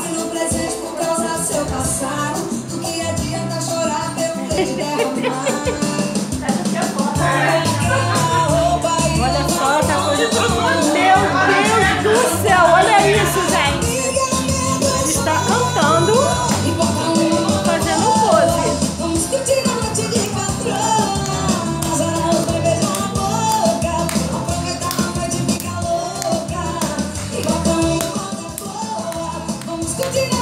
no presente por causa do seu passado. Do que adianta chorar pelo leite derramar? Olha só essa coisa. Meu Deus do céu, olha isso, gente. Ele está cantando, fazendo pose. Vamos curtir a noite de patrão. As araras vai beijar na boca. Aproveitar a noite e ficar louca. Igual cão e boca boa. Vamos curtir a